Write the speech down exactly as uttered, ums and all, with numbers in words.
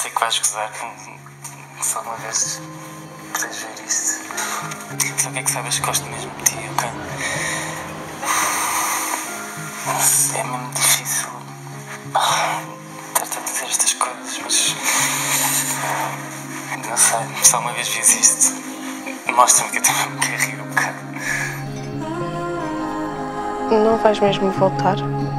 sei que vais gozar que só uma vez podes ver isto. Só que é que sabes que gosto mesmo de ti, ok? É mesmo difícil estar-te a dizer estas coisas, mas não sei, só uma vez fiz isto. Mostra-me que eu também me quero rir um bocado. Não vais mesmo voltar?